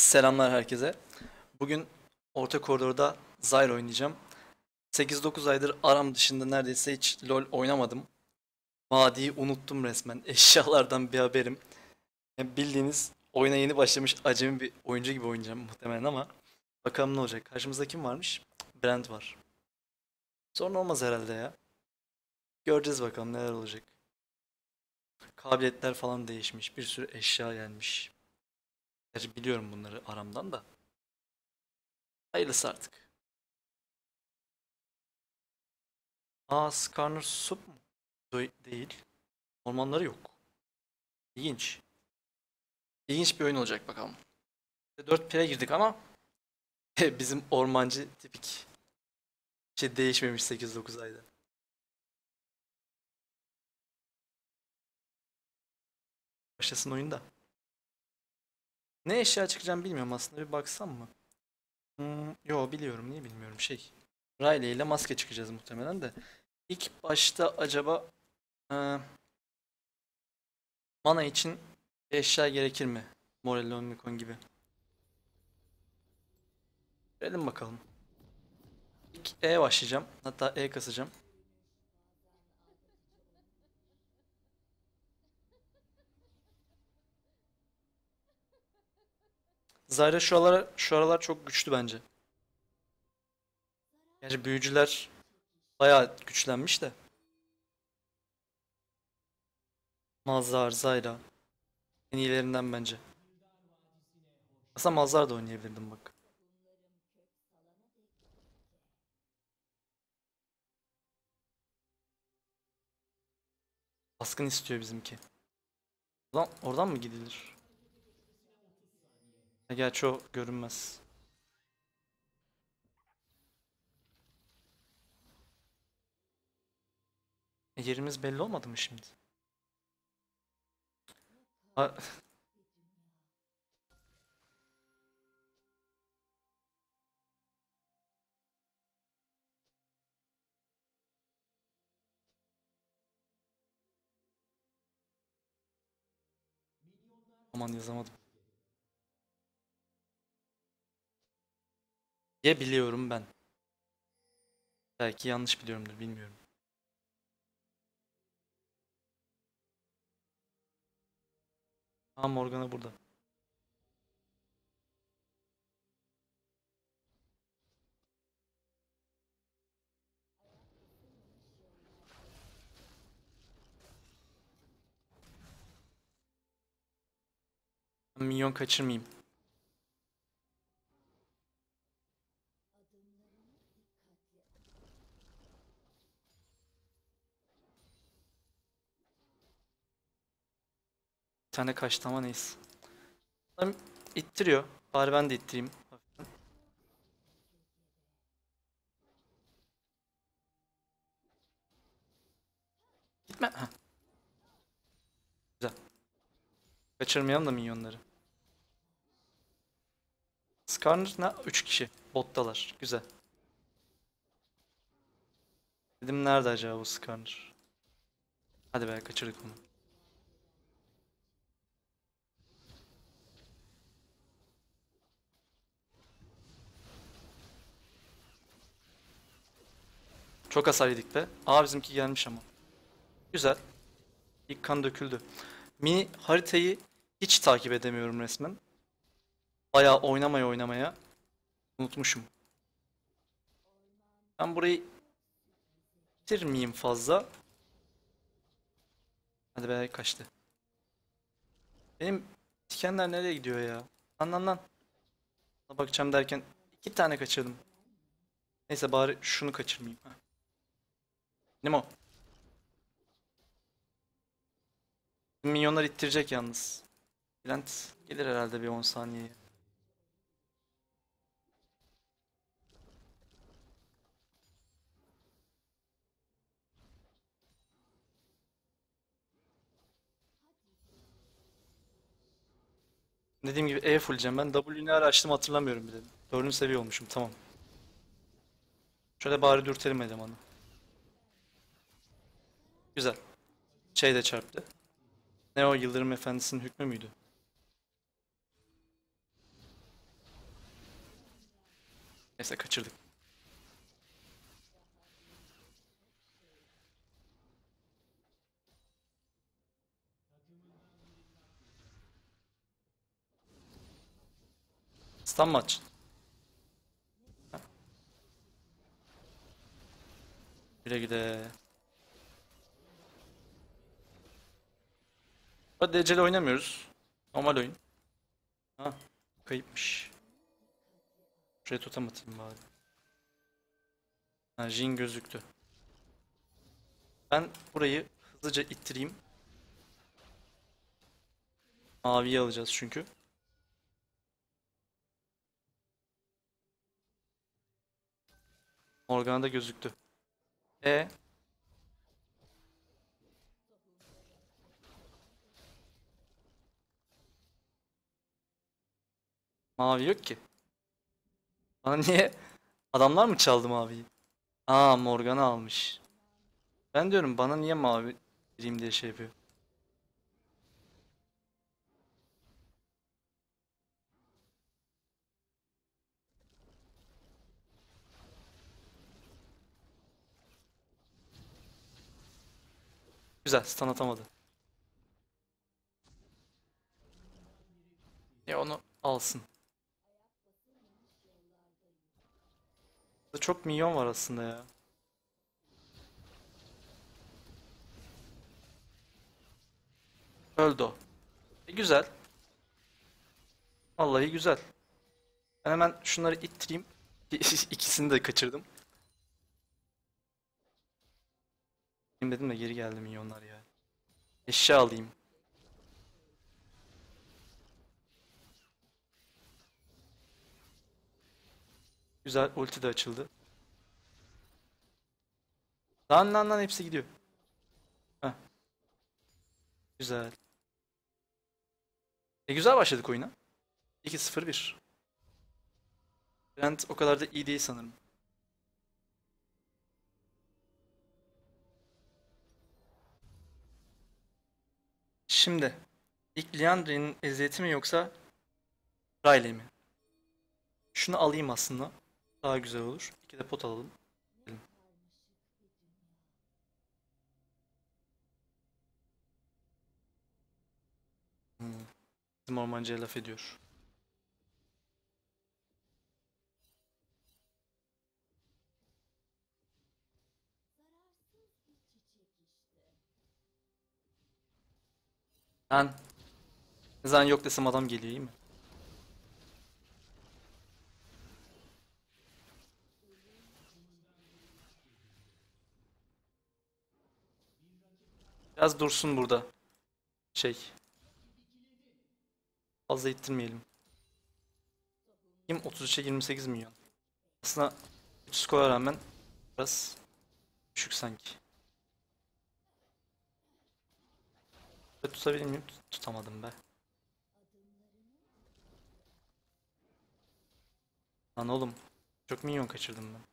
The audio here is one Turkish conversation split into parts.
Selamlar herkese. Bugün orta koridorda Zyra oynayacağım. 8-9 aydır aram dışında neredeyse hiç LoL oynamadım. Vadiyi unuttum resmen. Eşyalardan bir haberim. Yani bildiğiniz oyuna yeni başlamış acemi bir oyuncu gibi oynayacağım muhtemelen ama bakalım ne olacak. Karşımızda kim varmış? Brand var. Sorun olmaz herhalde ya. Göreceğiz bakalım neler olacak. Kabiliyetler falan değişmiş. Bir sürü eşya gelmiş. Gerçi biliyorum bunları aramdan da. Hayırlısı artık. Aa, Skarner Sup mu? Değil. Ormanları yok. İlginç. İlginç bir oyun olacak bakalım. 4 pire girdik ama bizim ormancı tipik. Bir şey değişmemiş 8-9 ayda. Başlasın oyunda. Ne eşya çıkacağım bilmiyorum aslında, bir baksam mı? Yo, biliyorum, niye bilmiyorum şey. Riley ile maske çıkacağız muhtemelen de. İlk başta acaba e, mana için eşya gerekir mi? Morello Mikon gibi. Verelim bakalım. İlk E başlayacağım. Hatta E kasacağım. Zyra şu aralar çok güçlü bence. Gerçi büyücüler bayağı güçlenmiş de. Mazhar, Zyra en iyilerinden bence. Aslında Mazhar da oynayabilirdim bak. Baskın istiyor bizimki. Oradan mı gidilir? Gerçi o görünmez. Yerimiz belli olmadı mı şimdi? Ha, aman yazamadım. Diye biliyorum ben. Belki yanlış biliyorumdur, bilmiyorum. Aa, Morgana burada. Minyon kaçırmayayım. Bir tane kaçtı ama neyse. Adam ittiriyor. Bari ben de ittireyim. Gitme. Heh, güzel. Kaçırmayalım da minyonları. Skarner ne? 3 kişi. Bottalar. Güzel. Dedim nerede acaba bu Skarner? Hadi be, kaçırdık onu. Çok hasar yedik be. Aa, bizimki gelmiş ama. Güzel. İlk kan döküldü. Mini haritayı hiç takip edemiyorum resmen. Bayağı oynamaya unutmuşum. Ben burayı bitirmeyeyim fazla. Hadi be, kaçtı. Benim dikenler nereye gidiyor ya? Lan lan lan. Ona bakacağım derken 2 tane kaçırdım. Neyse, bari şunu kaçırmayayım. Heh. Benim o. Minyonlar ittirecek yalnız. Bülent gelir herhalde bir 10 saniyeye. Dediğim gibi E fulleyeceğim ben. W'yu ne ara açtım hatırlamıyorum bile. 4. seviye olmuşum, tamam. Şöyle bari dürtelim elemanı. Güzel. Şey de çarptı. Ne o, Yıldırım Efendisi'nin hükmü müydü? Neyse kaçırdık. Stun maç. Güle güle. Hadi DC'li oynamıyoruz. Normal oyun. Ha, kayıpmış. Şuraya totem atayım bari. Ha, Jhin gözüktü. Ben burayı hızlıca ittireyim. Maviyi alacağız çünkü. Morgana da gözüktü. E mavi yok ki. Bana niye? Adamlar mı çaldı maviyi? Aa, Morgana almış. Ben diyorum bana niye mavi vereyim diye şey yapıyor. Güzel, stun atamadı. Ya onu alsın. Burada çok minyon var aslında ya. Öldü o. Güzel. Vallahi güzel. Ben hemen şunları ittireyim. İkisini de kaçırdım. Benim dedim de geri geldi minyonlar ya. Eşya alayım. Güzel, ulti de açıldı. Lan hepsi gidiyor. Heh, güzel. Güzel başladık oyuna. 2-0-1. Brent o kadar da iyi değil sanırım. Şimdi ilk Liandry'nin eziyeti mi yoksa Riley mi? Şunu alayım aslında. Daha güzel olur. İki de pot alalım. Hmm. Bizim ormancıya laf ediyor. Ben ne zaman yok desem adam geliyor, iyi mi? Biraz dursun burada. Şey. Fazla ittirmeyelim. Kim 33'e 28 milyon. Aslında 3 skora rağmen biraz düşük sanki. Tutabilir miyim? Tutamadım be. Lan oğlum. Çok minyon kaçırdım ben.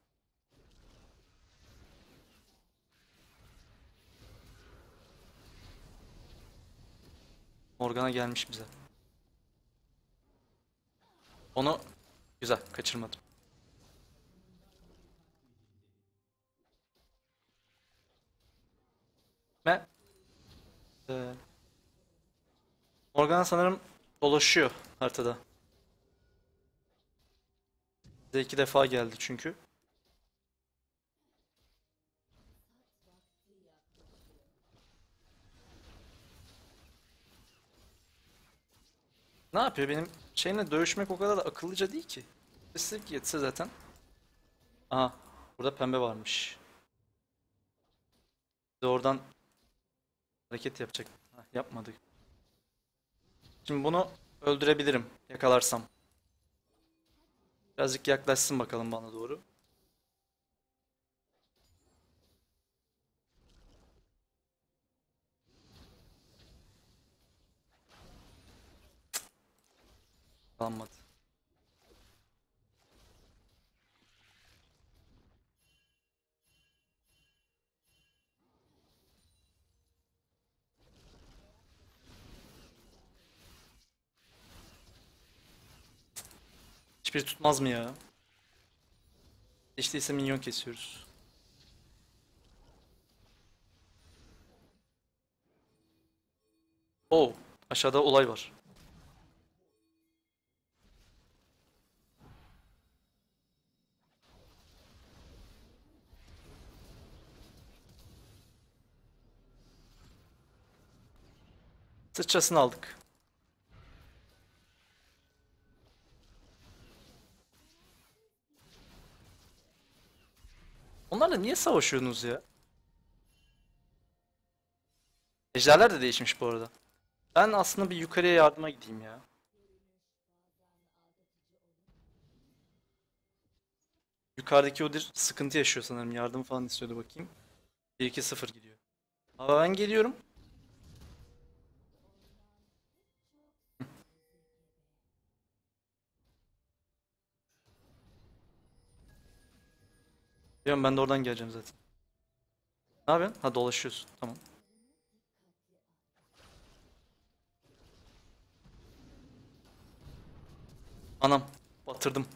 Morgana gelmiş bize. Onu güzel kaçırmadım. Ve e, Morgana sanırım dolaşıyor haritada. Bize 2 defa geldi çünkü. Ne yapıyor? Benim şeyimle dövüşmek o kadar da akıllıca değil ki. Spesifik yetse zaten. Aha. Burada pembe varmış. Bir de oradan hareket yapacak. Hah, yapmadık. Şimdi bunu öldürebilirim yakalarsam. Birazcık yaklaşsın bakalım bana doğru. Kalmadı. Hiçbiri tutmaz mı ya? İşte ise minyon kesiyoruz. Oo, aşağıda olay var. Sıçrasını aldık. Onlarla niye savaşıyorsunuz ya? Ejderler de değişmiş bu arada. Ben aslında bir yukarıya yardıma gideyim ya. Yukarıdaki Udyr sıkıntı yaşıyor sanırım. Yardım falan istiyordu bakayım. 1-2-0 gidiyor. Ama ben geliyorum. Diyorum ben de oradan geleceğim zaten. Ne yapıyorsun? Ha dolaşıyorsun. Tamam. Anam. Batırdım.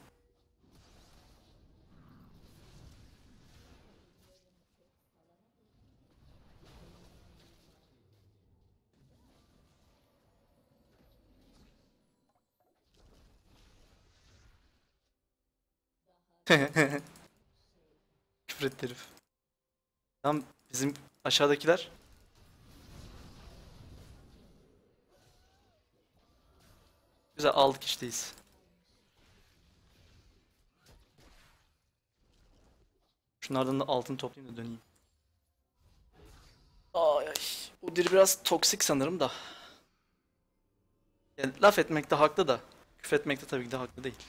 Küfür etti herif. Tam bizim aşağıdakiler. Güzel aldık işteyiz. Şunlardan da altın toplayayım da döneyim. Ay ay. Udyr biraz toksik sanırım da. Yani laf etmekte haklı da. Küfretmekte tabii ki de haklı değil.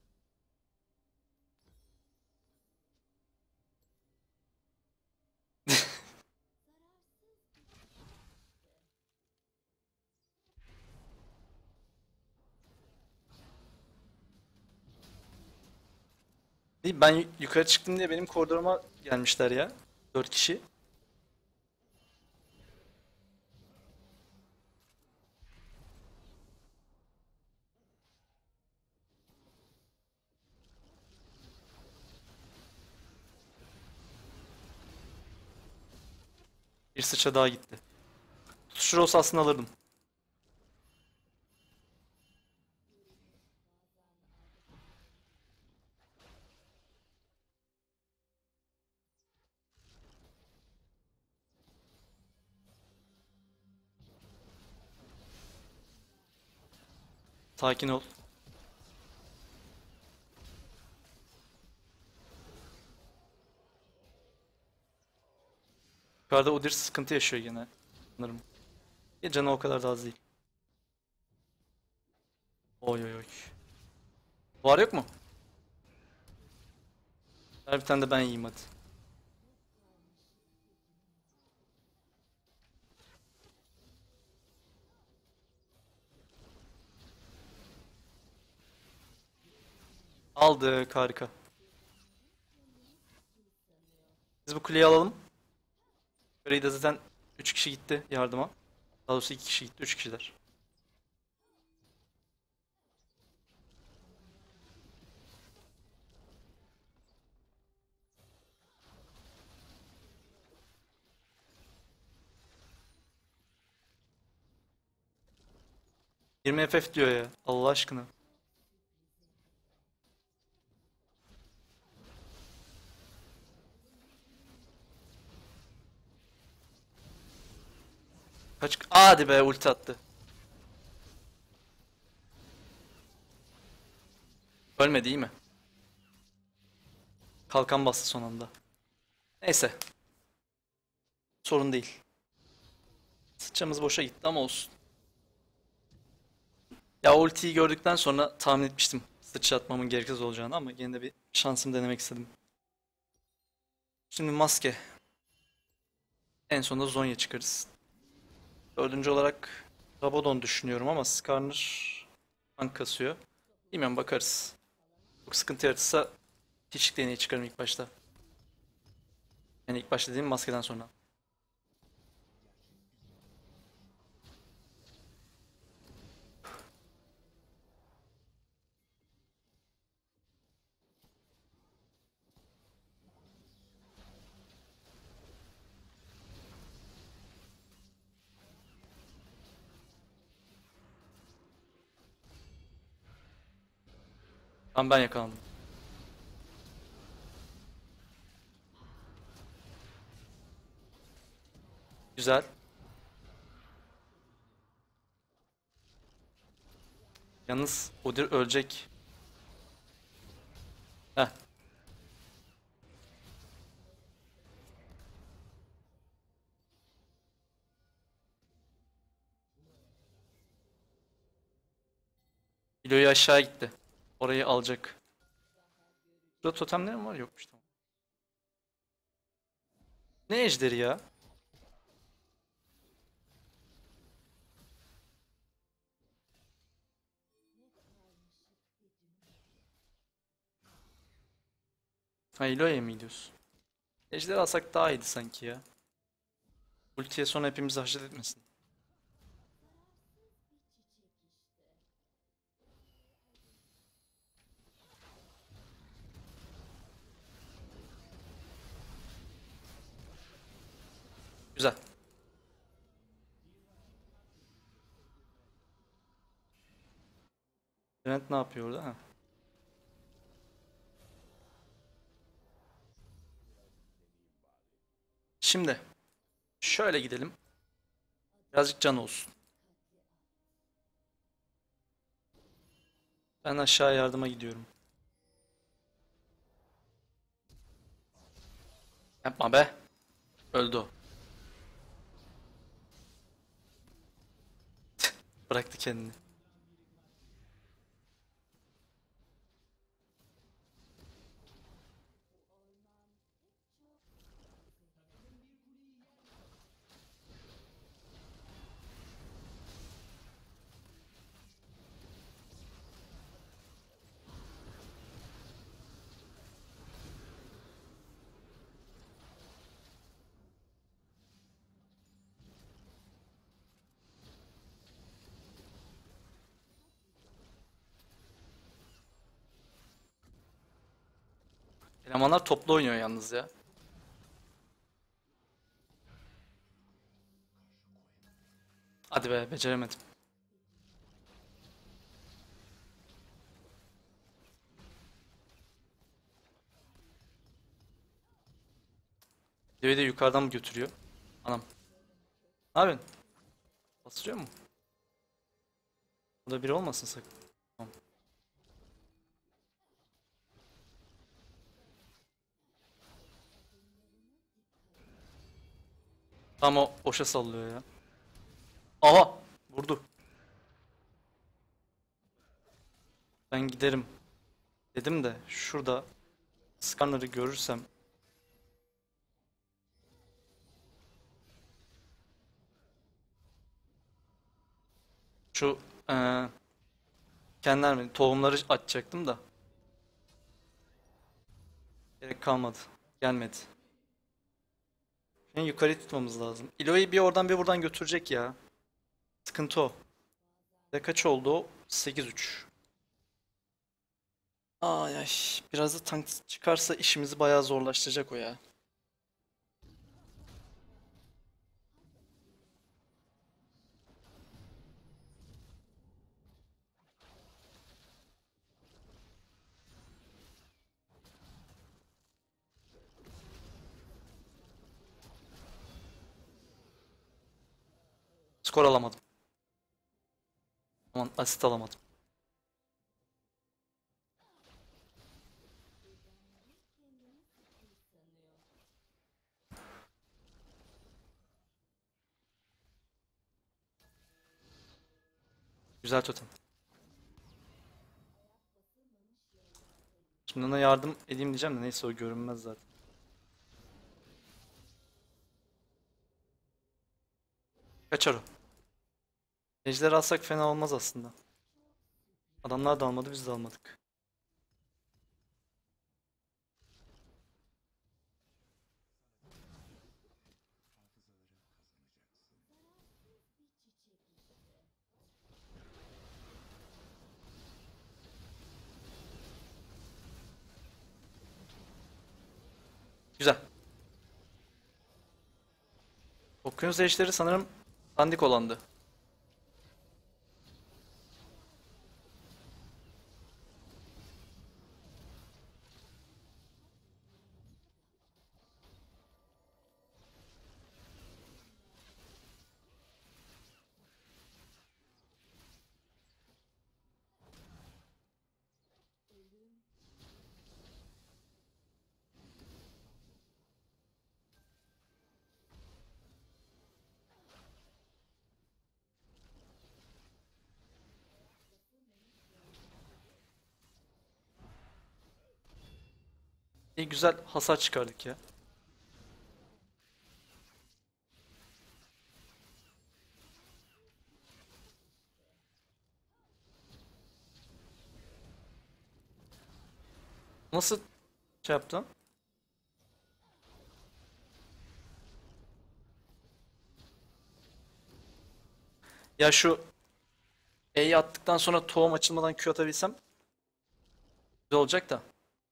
Değil, ben yukarı çıktım diye benim koridoruma gelmişler ya. 4 kişi. Bir sıçra daha gitti. Tutuşur olsa aslında alırdım. Sakin ol. Yukarıda Udyr sıkıntı yaşıyor gene. Sanırım. Ya canı o kadar da az değil. Oy oy oy. Var yok mu? Ver bir tane de ben yiyeyim hadi. Aldık harika. Biz bu kuleyi alalım. Kuleyi de zaten 3 kişi gitti yardıma. Daha doğrusu 2 kişi gitti, 3 kişiler. 20 FF diyor ya. Allah aşkına. Kaç... Hadi be ulti attı. Ölmedi iyi mi? Kalkan bastı son anda. Neyse. Sorun değil. Sıçramız boşa gitti ama olsun. Ya ultiyi gördükten sonra tahmin etmiştim sıçratmamın gereksiz olacağını ama yine de bir şansımı denemek istedim. Şimdi maske. En sonunda Zonya çıkarız. Dördüncü olarak Rabadon düşünüyorum ama Skarner tank kasıyor. Bilmiyorum bakarız. Çok sıkıntı yaratırsa hiç deneyi çıkarım ilk başta. Yani ilk başta dediğim maskeden sonra. Tam ben yakalandım. Güzel. Yalnız Udyr ölecek. Heh. Kiloyu aşağı gitti. Orayı alacak. Burada totemler mi var? Yokmuş, tamam. Ne ejderi ya? Ha, Ilo'ya mı gidiyorsun? Ejderi alsak daha iyiydi sanki ya. Ultiye sonra hepimizi haşet etmesin. Güzel. Brent ne yapıyor orada? Ha. Şimdi şöyle gidelim. Birazcık can olsun. Ben aşağı yardıma gidiyorum. Yapma be. Öldü o. Bıraktı kendini. Elemanlar toplu oynuyor yalnız ya. Hadi be, beceremedim. Deveyi de yukarıdan mı götürüyor? Anam. Ne yapıyorsun? Basıyor mu? Burada biri olmasın sakın. Tamam. Tam o boşa sallıyor ya. Aha! Vurdu. Ben giderim dedim de şurada skarner'ı görürsem şu kendiler mi tohumları açacaktım da gerek kalmadı. Gelmedi. Şimdi yukarı tutmamız lazım. Eloy'u bir oradan bir buradan götürecek ya. Sıkıntı o. Ve kaç oldu o? 8-3. Ay ay. Biraz da tank çıkarsa işimizi bayağı zorlaştıracak o ya. Skor alamadım. Aman asit alamadım. Güzel totem. Şimdi ona yardım edeyim diyeceğim de neyse o görünmez zaten. Kaçar o. Ejder alsak fena olmaz aslında. Adamlar da almadı, biz de almadık. Güzel. Okyanus ejderi sanırım dandik olandı. İyi güzel hasar çıkardık ya. Nasıl şey yaptın? Ya şu E'yi attıktan sonra tohum açılmadan Q atabilsem güzel olacak da.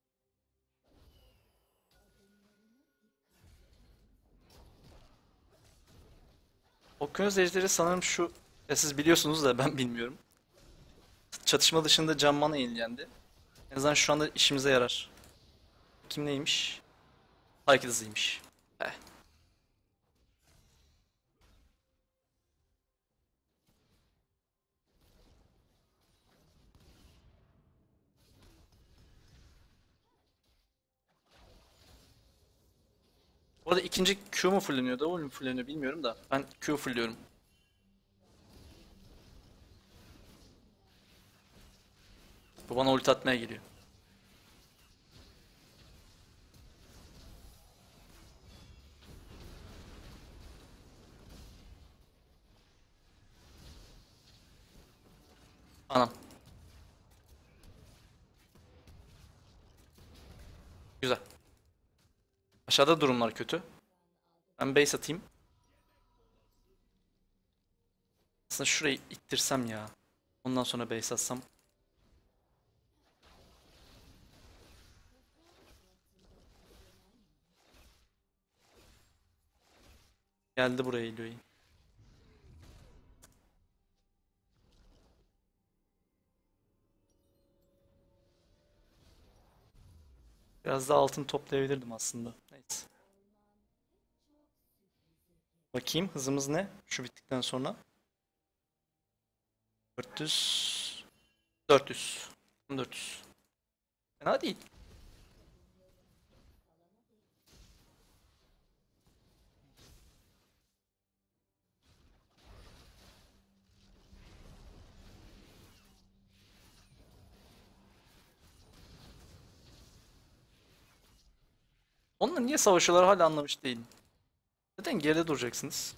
Okyanus ejderi sanırım şu... Ya siz biliyorsunuz da ben bilmiyorum. Çatışma dışında can mana yenilendi. En azından şu anda işimize yarar. Kim neymiş? Hareket hızıymış. Eh. Bu arada ikinci Q mu fulleniyor, W mu fulleniyor bilmiyorum da. Ben Q fulluyorum. Bu bana ulti atmaya geliyor. Anam. Güzel. Aşağıda durumlar kötü. Ben base atayım. Aslında şurayı ittirsem ya. Ondan sonra base atsam. Geldi buraya Iloy. Biraz daha altın toplayabilirdim aslında. Neyse. Bakayım hızımız ne? Şu bittikten sonra. 400. 400. 400. Fena değil. Onunla niye savaşıyorlar hala anlamış değilim. Neden geride duracaksınız?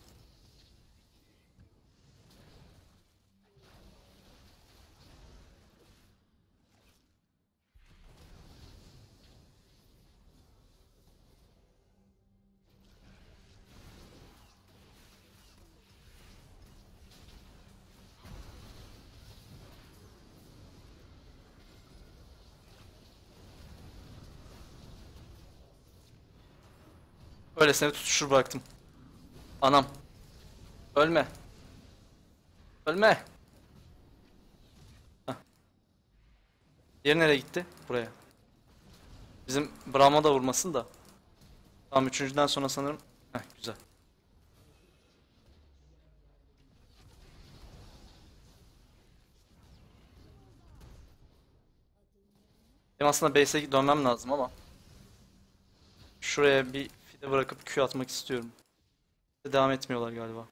Öylesine tutuşur bıraktım. Anam. Ölme. Ölme. Heh. Diğeri nereye gitti? Buraya. Bizim Braum'a da vurmasın da. Tamam üçüncüden sonra sanırım. Heh, güzel. Benim aslında base'e dönmem lazım ama. Şuraya bir fide bırakıp Q atmak istiyorum. Devam etmiyorlar galiba.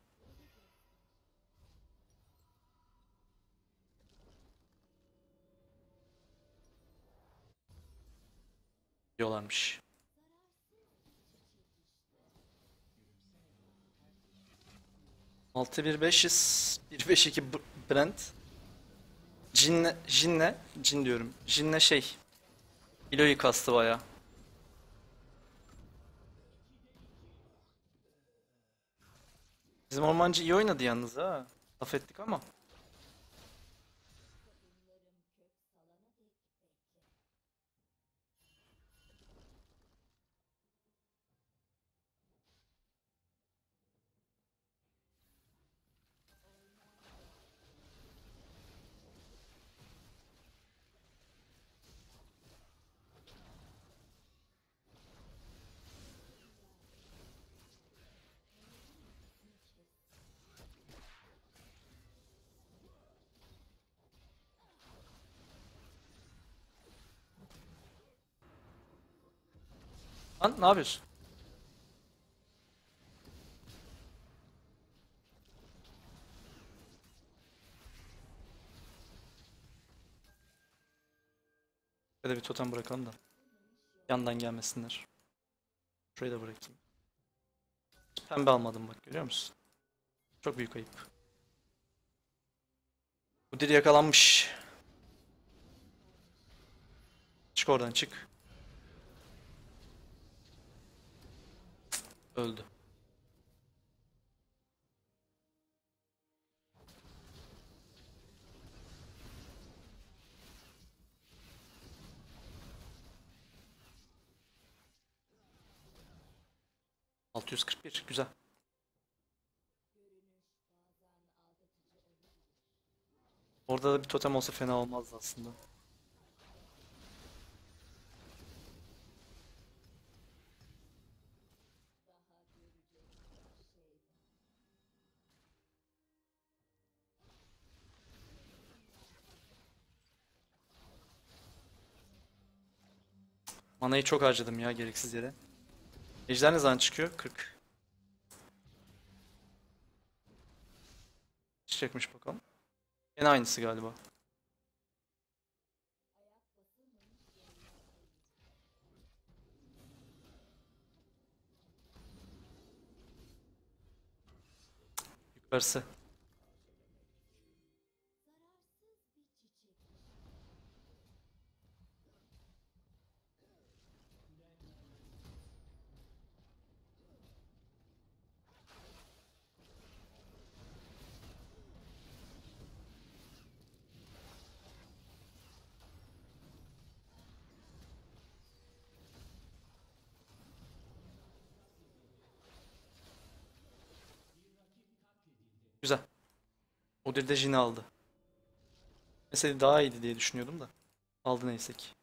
Diyorlarmış. 6-1-5'iz. 1-5-2 Brent. Jin'le diyorum. Jin'le şey. Ilo'yu kastı baya. Bizim ormancı iyi oynadı yalnız ha. Laf ettik ama. Lan ne yapıyorsun? Böyle bir totem bırakalım da. Yandan gelmesinler. Şurayı da bırakayım. Pembe almadım bak, görüyor musun? Çok büyük ayıp. Bu diri yakalanmış. Çık oradan, çık. Öldü. ...641 güzel. Orada da bir totem olsa fena olmazdı aslında. Manayı çok harcadım ya, gereksiz yere. Ejder ne zaman çıkıyor? 40. Çıkacakmış bakalım. Yine aynısı galiba. Yukarısı. Güzel. Udyr de Jin'i aldı. Mesela daha iyiydi diye düşünüyordum da. Aldı neyse ki.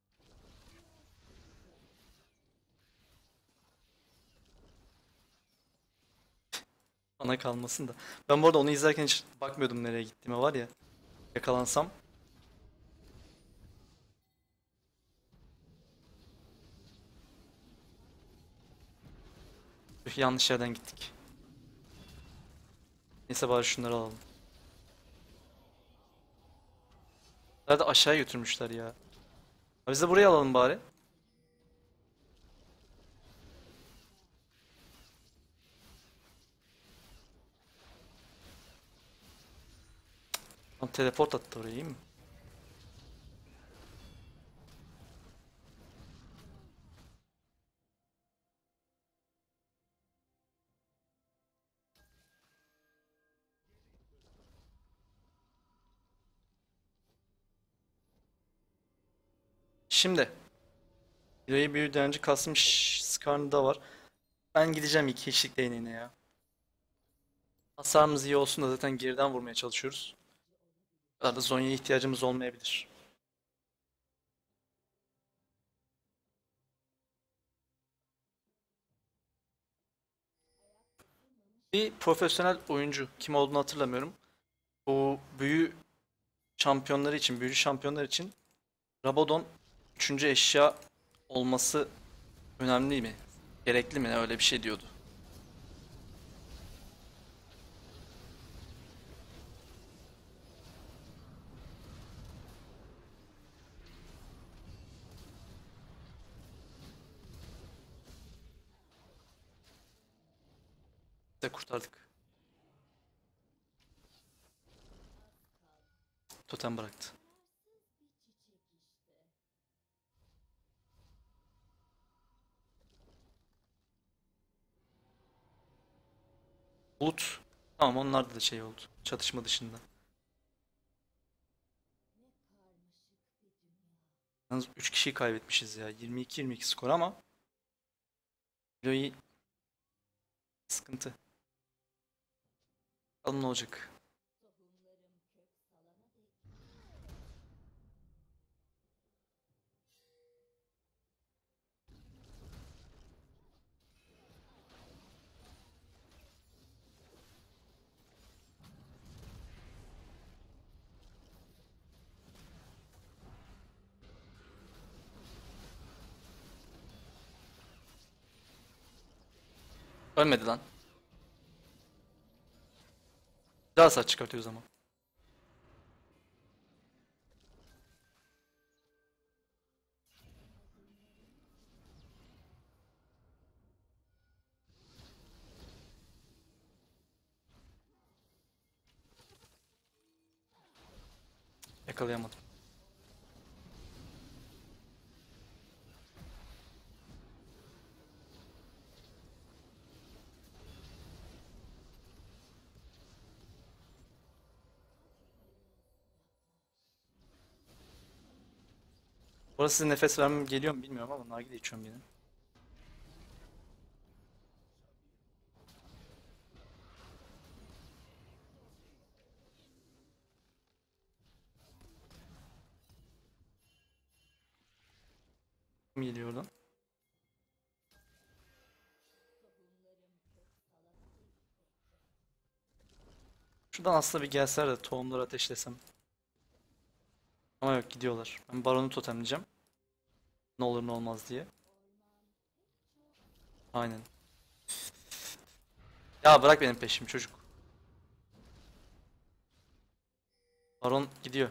Bana kalmasın da. Ben bu arada onu izlerken hiç bakmıyordum nereye gittiğime, var ya. Yakalansam. Üf, yanlış yerden gittik. Neyse bari şunları alalım. Nerede aşağıya götürmüşler ya. Ha, biz de buraya alalım bari. Tam teleport attı oraya, iyi mi? Şimdi. İleri bir direnci kasmış. Skarn'ı da var. Ben gideceğim iki kişilik değneğine ya. Hasarımız iyi olsun da zaten geriden vurmaya çalışıyoruz. Arada Zhonya'ya ihtiyacımız olmayabilir. Bir profesyonel oyuncu, kim olduğunu hatırlamıyorum. Bu büyücü şampiyonlar için Rabadon üçüncü eşya olması önemli mi? Gerekli mi? Öyle bir şey diyordu. Biz de kurtardık. Totem bıraktı. Bulut. Tamam, onlarda da şey oldu. Çatışma dışında. Yalnız 3 kişiyi kaybetmişiz ya. 22-22 skor ama Eloy sıkıntı. Bakalım ne olacak. Ölmedi lan. Daha saç çıkartıyor o zaman. Yakalayamadım. Burası size nefes vermem geliyor mu bilmiyorum ama nargile içiyorum yine. Kim geliyor oradan? Şuradan aslında bir gelseler de tohumları ateşlesem. Ama yok, gidiyorlar. Ben baronu totemleyeceğim. Ne olur ne olmaz diye. Aynen. Ya bırak benim peşimi çocuk. Baron gidiyor.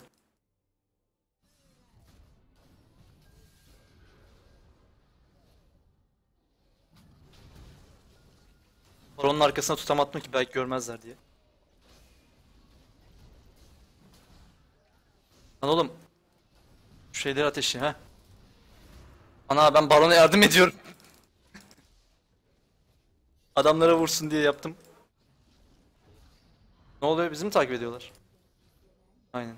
Baronun arkasına tutamadım ki belki görmezler diye. Lan oğlum, şu şeyleri ateşle ha. Ana, ben barona yardım ediyorum. Adamlara vursun diye yaptım. Ne oluyor, bizi mi takip ediyorlar? Aynen.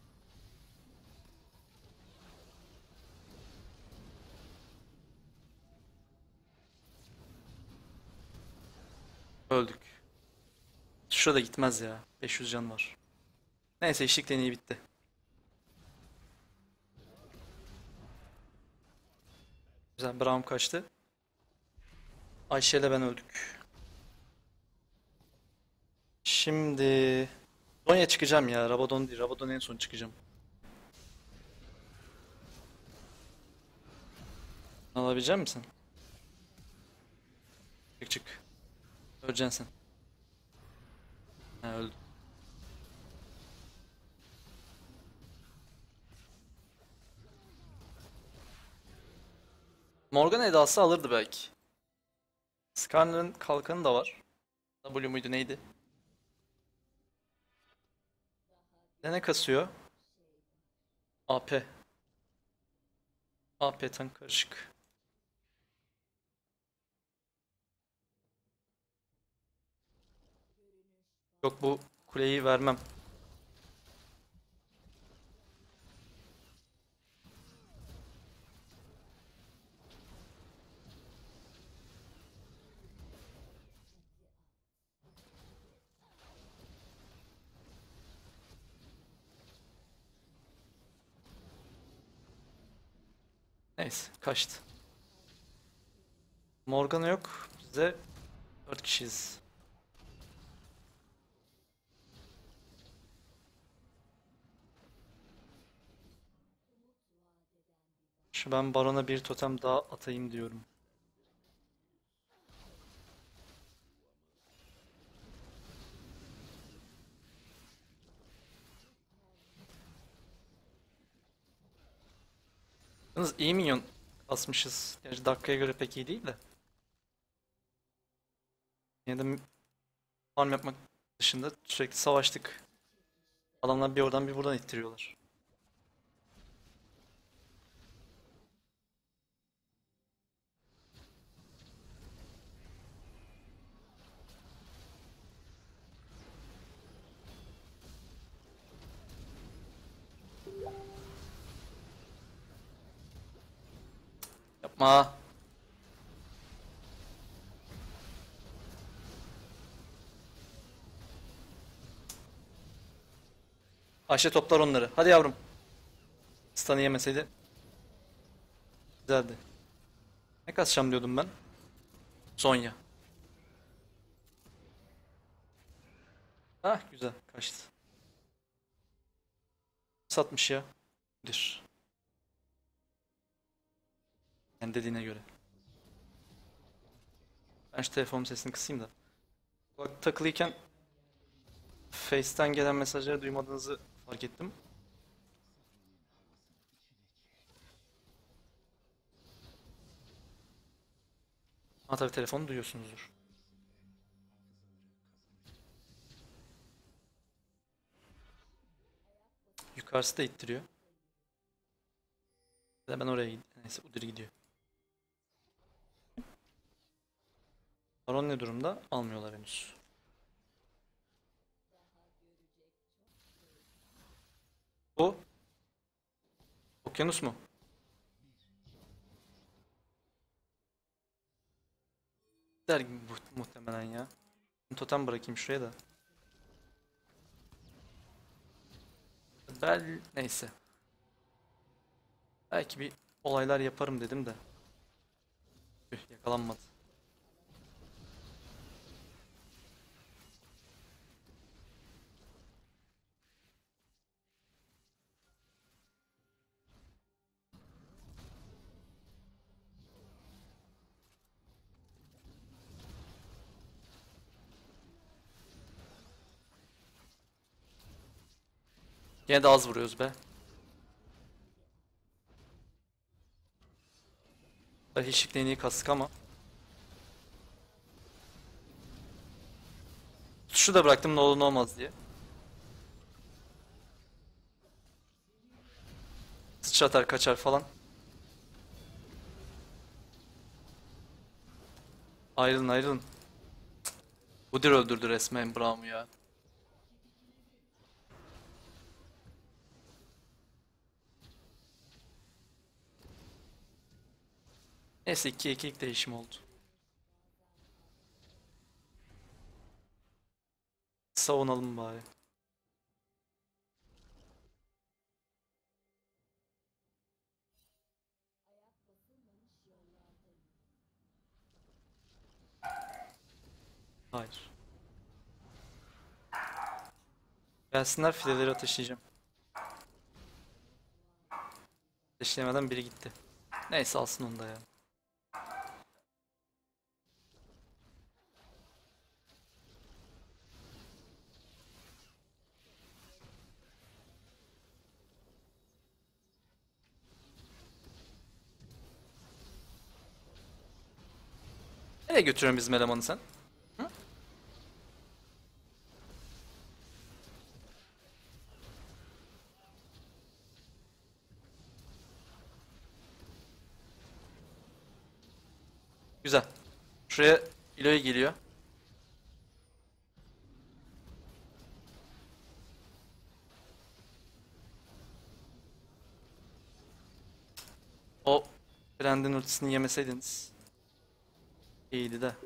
Öldük. Şurada gitmez ya. 500 can var. Neyse, işlik deneyi bitti. Güzel, Braum kaçtı. Ayşe ile ben öldük. Şimdi Zonya çıkacağım ya. Rabadon değil. Rabadon en son çıkacağım. Alabilecek misin? Çık çık. Öleceksin sen. Ha, öldü. Morgan edası alırdı belki. Skarner'ın kalkanı da var. W muydu neydi? Ne kasıyor? AP. AP tank karışık. Yok, bu kuleyi vermem. Neyse, kaçtı. Morgana yok. Bizde 4 kişiyiz. Şu, ben barona bir totem daha atayım diyorum. Yalnız iyi minyon asmışız. Gerçi dakikaya göre pek iyi değil de. Yine de farm yapmak dışında sürekli savaştık. Adamlar bir oradan bir buradan ittiriyorlar. Yapma. Ayşe toplar onları. Hadi yavrum. Stun'ı yemeseydi güzeldi. Ne kasacağım diyordum ben. Zonya. Ah, güzel kaçtı. Satmış ya. Dir. Yani dediğine göre. Ben şu telefonun sesini kısayım da. Kulak takılıyken Face'ten gelen mesajları duymadığınızı fark ettim. Ama tabii telefonu duyuyorsunuzdur. Yukarı Karşı da ittiriyor. Ya da ben oraya gideyim. Neyse Udyr gidiyor. Baron ne durumda? Almıyorlar henüz. Bu okyanus mu? Der gibi muhtemelen ya. Totem bırakayım şuraya da. Neyse. Belki bir olaylar yaparım dedim de. Tüh, yakalanmadı. Yine de az vuruyoruz be. Hiçlik en iyi kastık ama. Şu da bıraktım ne olur ne olmaz diye. Sıçratar kaçar falan. Ayrılın ayrılın. Udyr öldürdü resmen Braum'u ya. Neyse 2'ye 2'lik değişim oldu. Savunalım bari. Hayır. Gelsinler fileleri ateşleyeceğim. Ateşleyemeden biri gitti. Neyse alsın onu da ya. Nereye götürüyorsun bizim elemanı sen? Hı? Güzel. Şuraya İlo'ya geliyor. O Brand'in ultisini yemeseydiniz iyiydi de.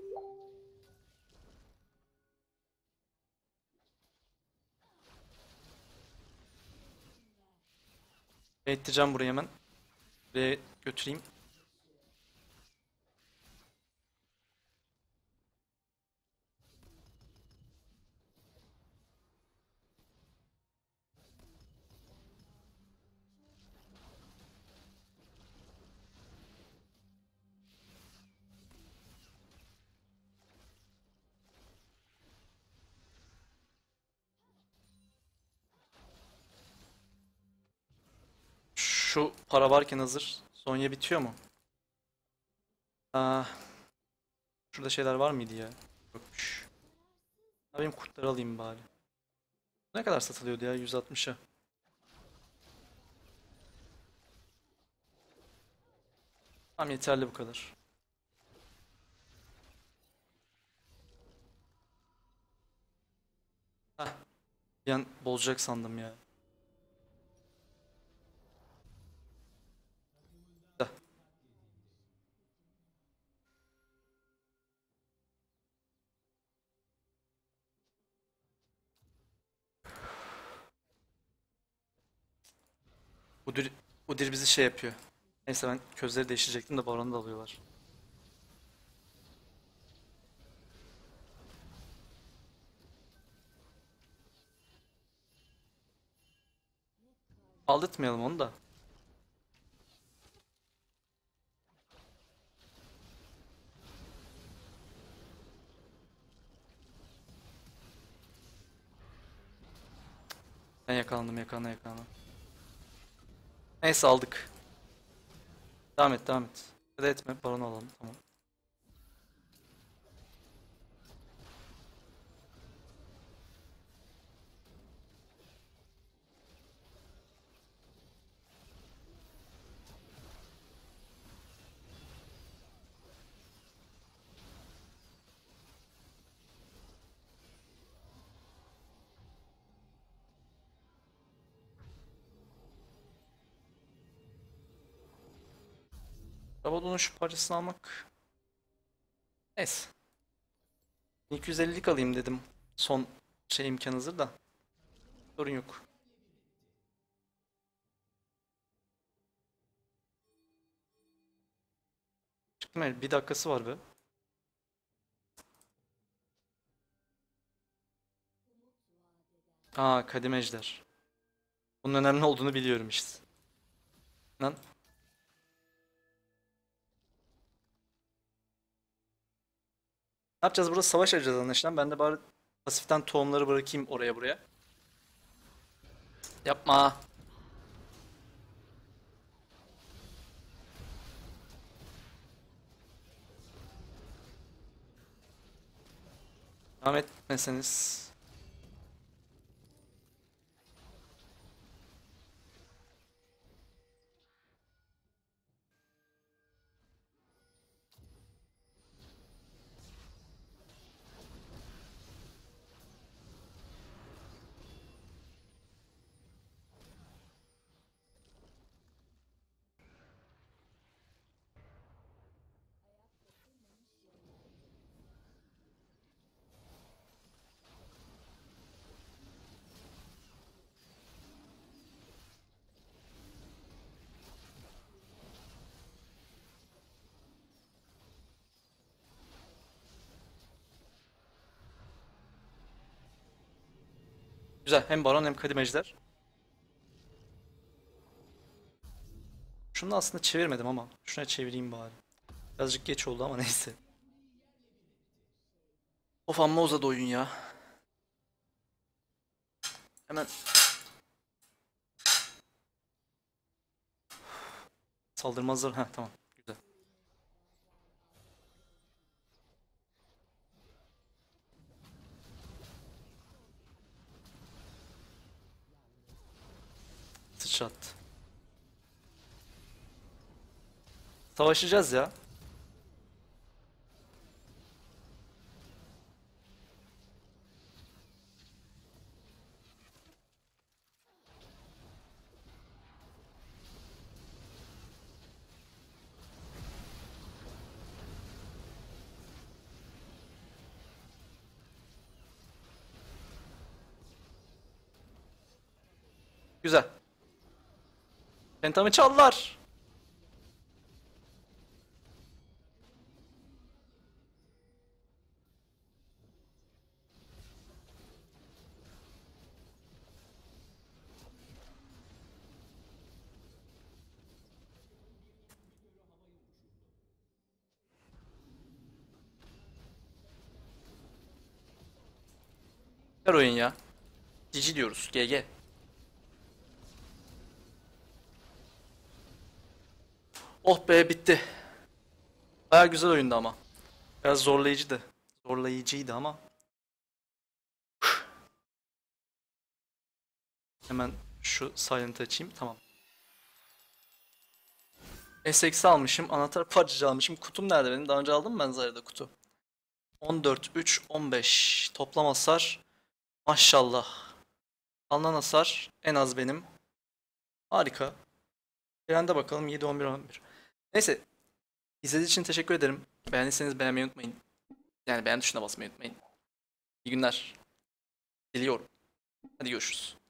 Eğiteceğim burayı hemen. Buraya götüreyim. Şu para varken hazır. Sonya bitiyor mu? Aa, şurada şeyler var mıydı ya? Yokmuş. Ne yapayım kurtları alayım bari. Ne kadar satılıyordu ya 160'a? Tamam yeterli bu kadar. Heh, bir an bozacak sandım ya. Heh, Udyr, Udyr bizi şey yapıyor. Neyse ben közleri değiştirecektim de Baron'u da alıyorlar. Aldırtmayalım onu da. Ben yakalandım yakalandım. Neyse aldık. Devam et devam et. Ya da etme Baron'u alalım tamam. Rabadon'un şu parçasını almak. Neyse. 250'lik alayım dedim. Son şey imkan hazır da. Sorun yok. Çıktım el. Bir dakikası var be. Aa, Kadim Ejder. Bunun önemli olduğunu biliyorum işte. Lan. Ne yapacağız burada? Savaş açacağız anlaşılan. Ben de bari pasiften tohumları bırakayım oraya buraya. Yapma. Devam etmeseniz. Güzel. Hem Baron hem Kadim Ejder. Şunu da aslında çevirmedim ama. Şuna çevireyim bari. Birazcık geç oldu ama neyse. Of, amma uzadı oyun ya. Hemen saldırmazlar. Heh, tamam. Güzel. Sıçrat. Savaşacağız ya. Güzel. Pentamı çaldılar. Her oyun ya. GG diyoruz. GG. Oh be, bitti. Baya güzel oyundu ama. Biraz zorlayıcıydı. Zorlayıcıydı ama. Hemen şu silent açayım. Tamam. SX almışım. Anahtar parçacı almışım. Kutum nerede benim? Daha önce aldım mı ben Zarya'da kutu? 14, 3, 15. Toplam hasar. Maşallah. Alınan hasar en az benim. Harika. Trende bakalım 7, 11, 11. Neyse. İzlediğiniz için teşekkür ederim. Beğendiyseniz beğenmeyi unutmayın. Yani beğen tuşuna basmayı unutmayın. İyi günler. Diliyorum. Hadi görüşürüz.